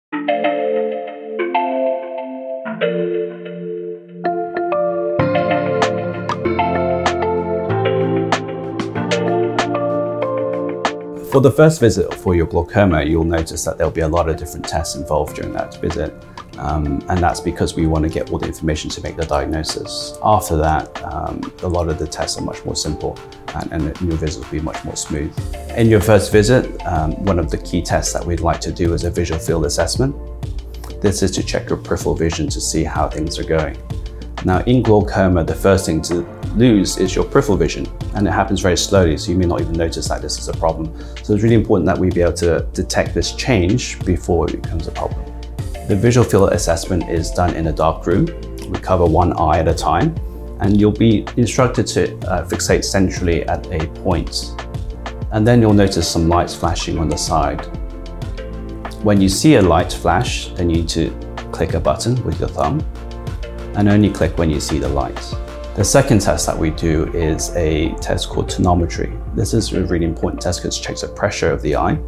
For the first visit for your glaucoma, you'll notice that there'll be a lot of different tests involved during that visit. And that's because we want to get all the information to make the diagnosis. After that, a lot of the tests are much more simple and your visit will be much more smooth. In your first visit, one of the key tests that we'd like to do is a visual field assessment. This is to check your peripheral vision to see how things are going. Now, in glaucoma, the first thing to lose is your peripheral vision, and it happens very slowly, so you may not even notice that this is a problem. So it's really important that we be able to detect this change before it becomes a problem. The visual field assessment is done in a dark room. We cover one eye at a time, and you'll be instructed to fixate centrally at a point. And then you'll notice some lights flashing on the side. When you see a light flash, then you need to click a button with your thumb, and only click when you see the light. The second test that we do is a test called tonometry. This is a really important test because it checks the pressure of the eye.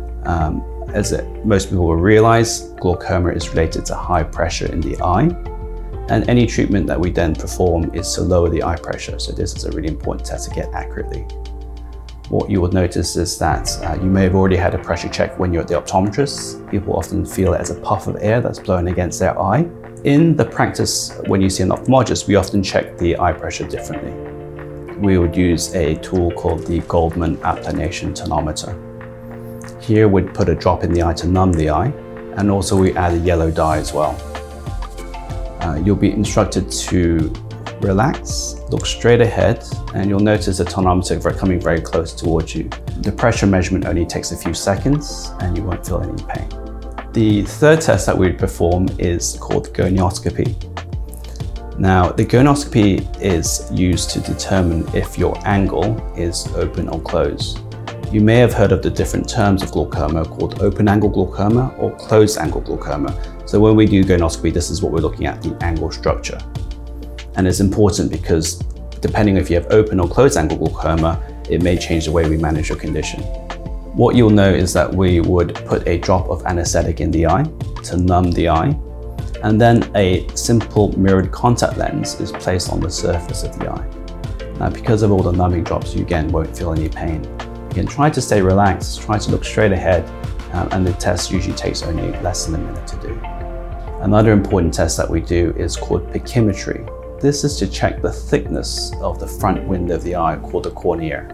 Most people will realize, glaucoma is related to high pressure in the eye, and any treatment that we then perform is to lower the eye pressure. So this is a really important test to get accurately. What you will notice is that you may have already had a pressure check when you're at the optometrist. People often feel it as a puff of air that's blowing against their eye. In the practice, when you see an ophthalmologist, we often check the eye pressure differently. We would use a tool called the Goldmann Applanation Tonometer. Here we'd put a drop in the eye to numb the eye, and also we add a yellow dye as well. You'll be instructed to relax, look straight ahead, and you'll notice the tonometer coming very close towards you. The pressure measurement only takes a few seconds and you won't feel any pain. The third test that we perform is called gonioscopy. Now, the gonioscopy is used to determine if your angle is open or closed. You may have heard of the different terms of glaucoma called open angle glaucoma or closed angle glaucoma. So when we do gonioscopy, this is what we're looking at, the angle structure. And it's important because depending if you have open or closed angle glaucoma, it may change the way we manage your condition. What you'll know is that we would put a drop of anesthetic in the eye to numb the eye, and then a simple mirrored contact lens is placed on the surface of the eye. Now, because of all the numbing drops, you again won't feel any pain. Again, try to stay relaxed, try to look straight ahead, and the test usually takes only less than a minute to do. Another important test that we do is called pachymetry. This is to check the thickness of the front window of the eye, called the cornea.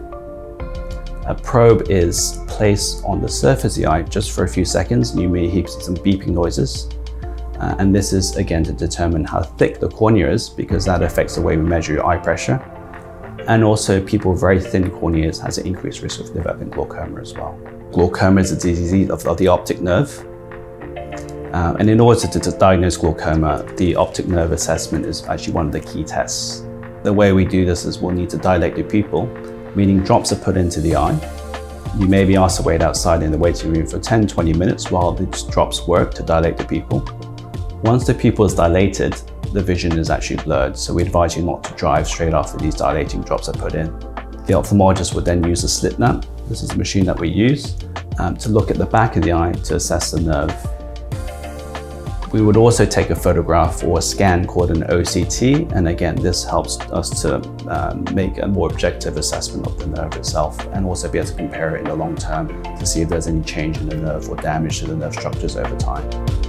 A probe is placed on the surface of the eye just for a few seconds, and you may hear some beeping noises. And this is again to determine how thick the cornea is, because that affects the way we measure your eye pressure. And also people with very thin corneas has an increased risk of developing glaucoma as well. Glaucoma is a disease of the optic nerve. And in order to diagnose glaucoma, the optic nerve assessment is actually one of the key tests. The way we do this is we'll need to dilate the pupil, meaning drops are put into the eye. You may be asked to wait outside in the waiting room for 10-20 minutes while these drops work to dilate the pupil. Once the pupil is dilated, the vision is actually blurred, so we advise you not to drive straight after these dilating drops are put in. The ophthalmologist would then use a slit lamp. This is a machine that we use to look at the back of the eye to assess the nerve. We would also take a photograph or a scan called an OCT, and again, this helps us to make a more objective assessment of the nerve itself, and also be able to compare it in the long term to see if there's any change in the nerve or damage to the nerve structures over time.